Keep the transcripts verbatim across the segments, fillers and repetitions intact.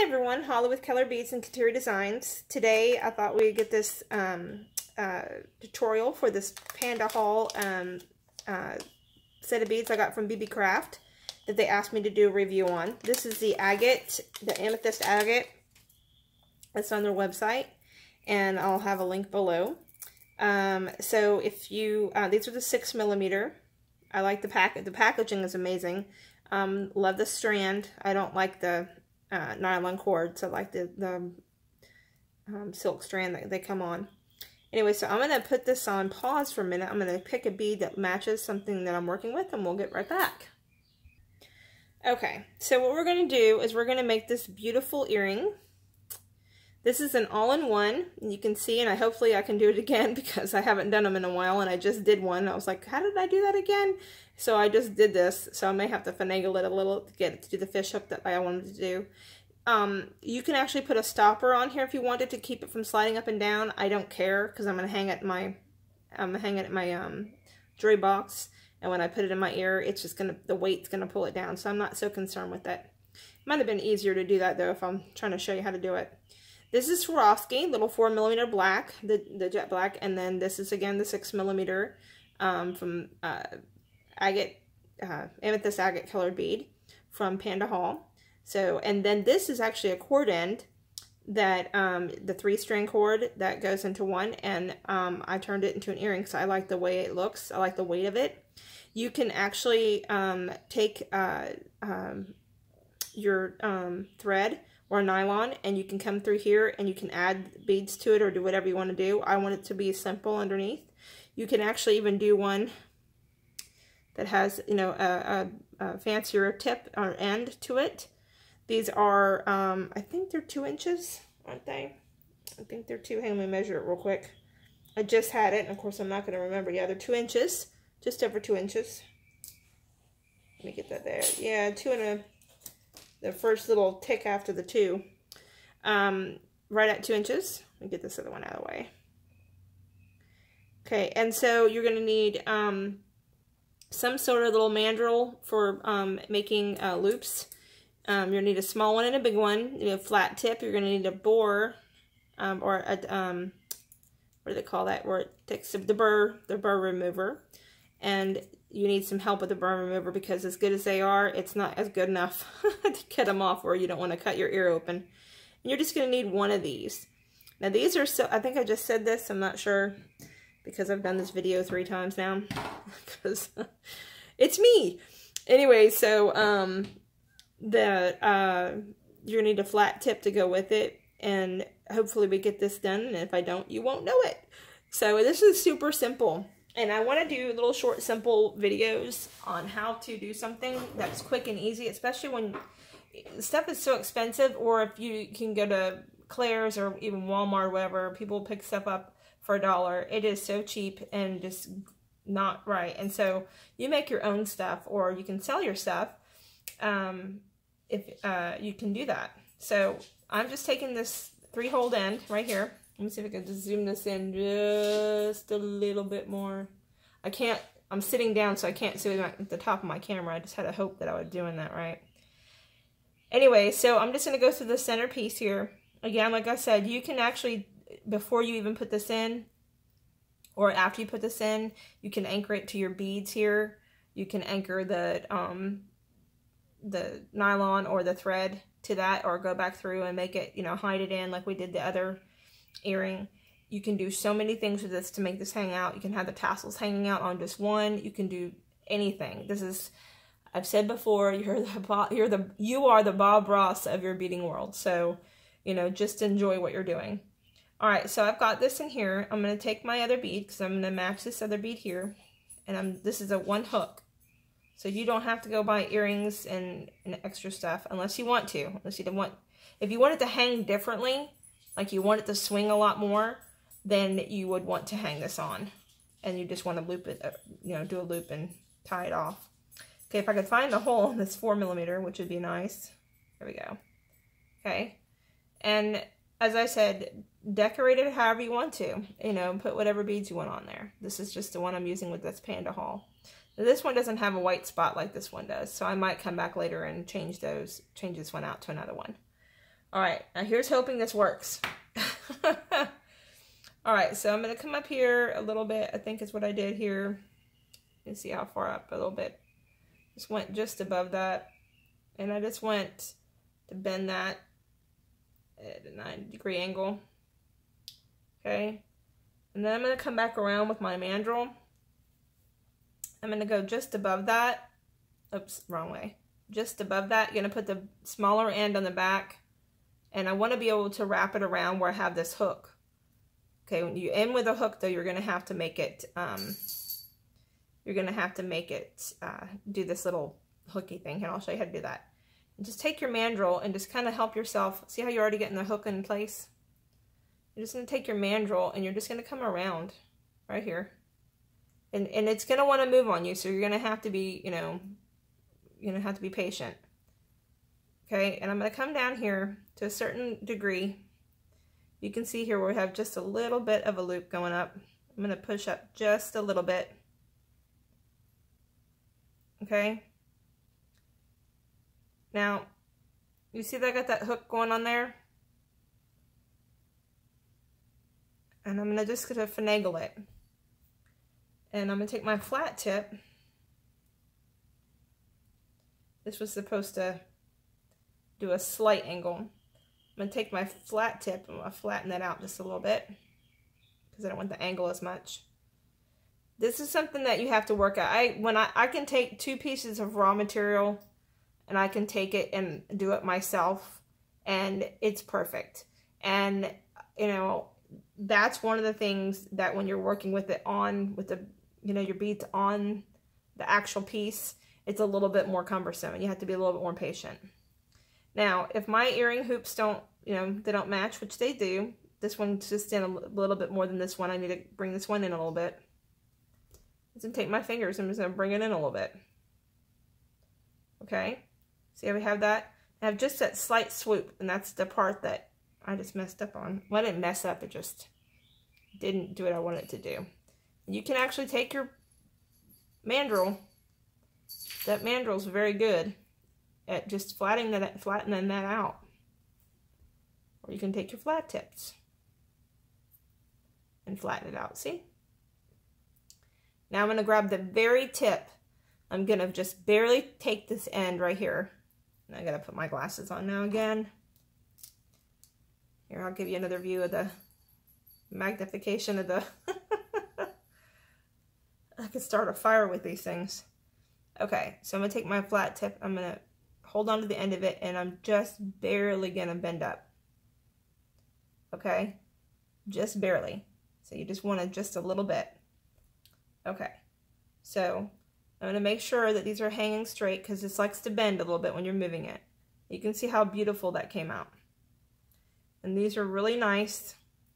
everyone, Holly with Keller Beads and Kateria Designs. Today I thought we'd get this um, uh, tutorial for this Panda Haul um, uh, set of beads I got from B B Craft that they asked me to do a review on. This is the agate, the amethyst agate. It's on their website, and I'll have a link below. Um, so if you, uh, these are the six millimeter. I like the pack. The packaging is amazing. Um, love the strand. I don't like the uh, nylon cords. I like the, the um, silk strand that they come on. Anyway, so I'm going to put this on pause for a minute. I'm going to pick a bead that matches something that I'm working with, and we'll get right back. Okay, so what we're going to do is we're going to make this beautiful earring. This is an all-in-one, and you can see, and I hopefully I can do it again because I haven't done them in a while, and I just did one. I was like, how did I do that again? So I just did this, so I may have to finagle it a little to get it to do the fish hook that I wanted to do. Um, you can actually put a stopper on here if you wanted to keep it from sliding up and down. I don't care because I'm going to hang it in my, I'm gonna hang it in my um, jewelry box, and when I put it in my ear, it's just going to, the weight's going to pull it down, so I'm not so concerned with it. Might have been easier to do that, though, if I'm trying to show you how to do it. This is Swarovski, little four millimeter black, the, the jet black, and then this is, again, the six millimeter um, from uh, agate, uh, amethyst agate colored bead from Panda Haul. So, and then this is actually a cord end that, um, the three string cord that goes into one, and um, I turned it into an earring because I like the way it looks. I like the weight of it. You can actually um, take uh, um, your um, thread or nylon, and you can come through here and you can add beads to it or do whatever you want to do. I want it to be simple underneath. You can actually even do one that has, you know, a, a, a fancier tip or end to it. These are, um, I think they're two inches, aren't they? I think they're two. Hang on, let me measure it real quick. I just had it, and of course I'm not going to remember. Yeah, they're two inches, just over two inches. Let me get that there. Yeah, two and a... the first little tick after the two, um, right at two inches. Let me get this other one out of the way. Okay, and so you're going to need um, some sort of little mandrel for um, making uh, loops. Um, you're going to need a small one and a big one. You need a flat tip. You're going to need a bore, um, or a, um, what do they call that, where it takes the burr, the burr remover. And you need some help with the burr remover because as good as they are, it's not as good enough to cut them off where you don't want to cut your ear open. And you're just going to need one of these. Now these are so, I think I just said this, I'm not sure because I've done this video three times now because it's me. Anyway, so um, the uh, you're going to need a flat tip to go with it, and hopefully we get this done, and if I don't, you won't know it. So this is super simple. And I want to do little short, simple videos on how to do something that's quick and easy, especially when stuff is so expensive, or if you can go to Claire's or even Walmart or whatever, people pick stuff up for a dollar. It is so cheap and just not right. And so you make your own stuff, or you can sell your stuff um, if uh, you can do that. So I'm just taking this three-hole end right here. Let me see if I can just zoom this in just a little bit more. I can't, I'm sitting down so I can't see at the top of my camera. I just had a hope that I was doing that right. Anyway, so I'm just going to go through the center piece here. Again, like I said, you can actually, before you even put this in, or after you put this in, you can anchor it to your beads here. You can anchor the, um, the nylon or the thread to that, or go back through and make it, you know, hide it in like we did the other earring. You can do so many things with this to make this hang out. You can have the tassels hanging out on just one. You can do anything. This is, I've said before, you're the you're the you are the Bob Ross of your beading world. So, you know, just enjoy what you're doing. All right, so I've got this in here. I'm going to take my other bead because I'm going to match this other bead here, and I'm this is a one hook. So you don't have to go buy earrings and, and extra stuff unless you want to. Unless you don't want, if you want it to hang differently, like you want it to swing a lot more, then you would want to hang this on. And you just want to loop it, you know, do a loop and tie it off. Okay, if I could find the hole in this four millimeter, which would be nice. There we go. Okay. And as I said, decorate it however you want to. You know, put whatever beads you want on there. This is just the one I'm using with this Panda Haul. Now, this one doesn't have a white spot like this one does, so I might come back later and change those, change this one out to another one. All right, now here's hoping this works. All right, so I'm going to come up here a little bit. I think is what I did here. You can see how far up, a little bit. Just went just above that. And I just went to bend that at a ninety degree angle. Okay. And then I'm going to come back around with my mandrel. I'm going to go just above that. Oops, wrong way. Just above that, you're going to put the smaller end on the back. And I want to be able to wrap it around where I have this hook. Okay, when you end with a hook, though, you're going to have to make it, um, you're going to have to make it uh, do this little hooky thing. Here, I'll show you how to do that. And just take your mandrel and just kind of help yourself. See how you're already getting the hook in place? You're just going to take your mandrel and you're just going to come around right here. And, and it's going to want to move on you, so you're going to have to be, you know, you're going to have to be patient. Okay, and I'm going to come down here to a certain degree. You can see here where we have just a little bit of a loop going up. I'm going to push up just a little bit. Okay. Now, you see that I got that hook going on there? And I'm going to just going to finagle it. And I'm going to take my flat tip. This was supposed to do a slight angle. I'm going to take my flat tip and I'll flatten that out just a little bit because I don't want the angle as much. This is something that you have to work out. I when I, I can take two pieces of raw material and I can take it and do it myself and it's perfect. And you know, that's one of the things that when you're working with it on, with the, you know, your beads on the actual piece, it's a little bit more cumbersome and you have to be a little bit more patient. Now, if my earring hoops don't, you know, they don't match, which they do, this one's just in a little bit more than this one. I need to bring this one in a little bit. I'm going to take my fingers and I'm just going to bring it in a little bit. Okay? See how we have that? I have just that slight swoop, and that's the part that I just messed up on. Well, I didn't mess up, it just didn't do what I wanted it to do. And you can actually take your mandrel. That mandrel's very good at just flattening that, flattening that out. Or you can take your flat tips and flatten it out, see? Now I'm going to grab the very tip. I'm going to just barely take this end right here. And I got to put my glasses on now again. Here, I'll give you another view of the magnification of the... I could start a fire with these things. Okay, so I'm going to take my flat tip. I'm going to hold on to the end of it, and I'm just barely going to bend up. Okay? Just barely. So you just want to just a little bit. Okay. So I'm going to make sure that these are hanging straight because this likes to bend a little bit when you're moving it. You can see how beautiful that came out. And these are really nice.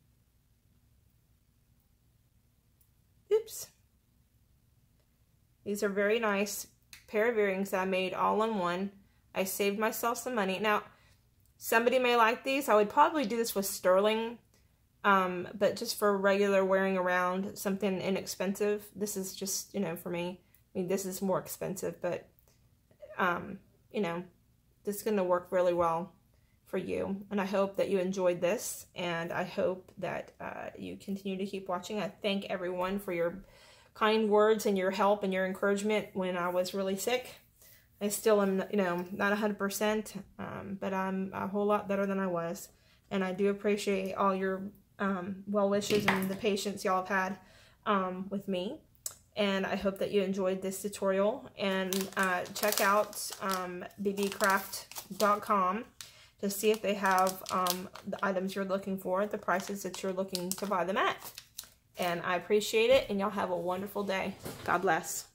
Oops. These are very nice pair of earrings that I made all in one. I saved myself some money. Now, somebody may like these. I would probably do this with sterling, um, but just for regular wearing around, something inexpensive. This is just, you know, for me. I mean, this is more expensive, but, um, you know, this is going to work really well for you. And I hope that you enjoyed this, and I hope that uh, you continue to keep watching. I thank everyone for your kind words and your help and your encouragement when I was really sick. I still am, you know, not one hundred percent, um, but I'm a whole lot better than I was. And I do appreciate all your um, well wishes and the patience y'all have had um, with me. And I hope that you enjoyed this tutorial. And uh, check out um, b b craft dot com to see if they have um, the items you're looking for, the prices that you're looking to buy them at. And I appreciate it, and y'all have a wonderful day. God bless.